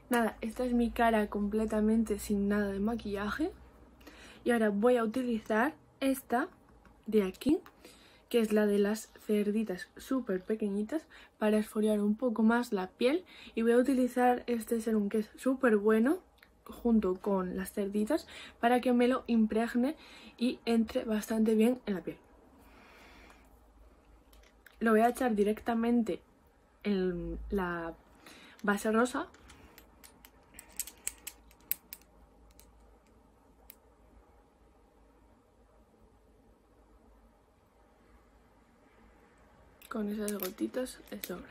Nada, esta es mi cara completamente sin nada de maquillaje. Y ahora voy a utilizar esta de aquí, que es la de las cerditas súper pequeñitas, para esfoliar un poco más la piel. Y voy a utilizar este serum que es súper bueno junto con las cerditas para que me lo impregne y entre bastante bien en la piel. Lo voy a echar directamente en la base rosa. Con esas gotitas de sobra.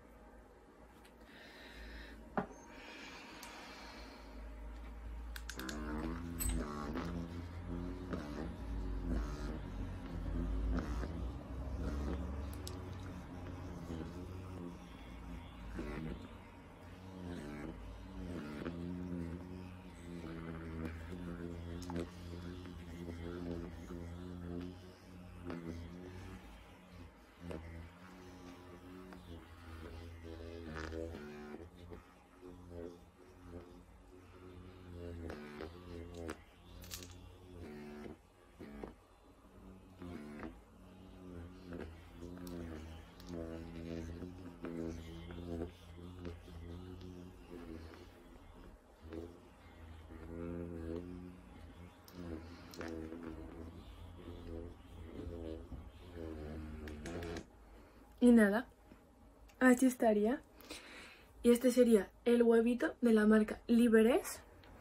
Y nada, así estaría. Y este sería el huevito de la marca Liberés,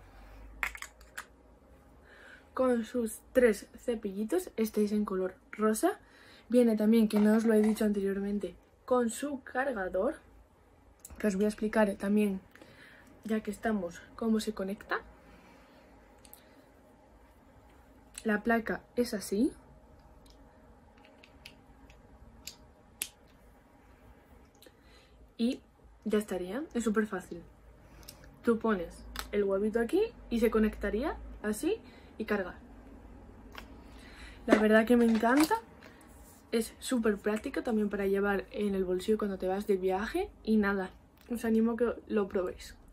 con sus 3 cepillitos. Este es en color rosa. Viene también, que no os lo he dicho anteriormente, con su cargador, que os voy a explicar también, ya que estamos, cómo se conecta. La placa es así. Y ya estaría, es súper fácil. Tú pones el huevito aquí y se conectaría así y cargar. La verdad que me encanta, es súper práctica también para llevar en el bolsillo cuando te vas de viaje. Y nada, os animo a que lo probéis.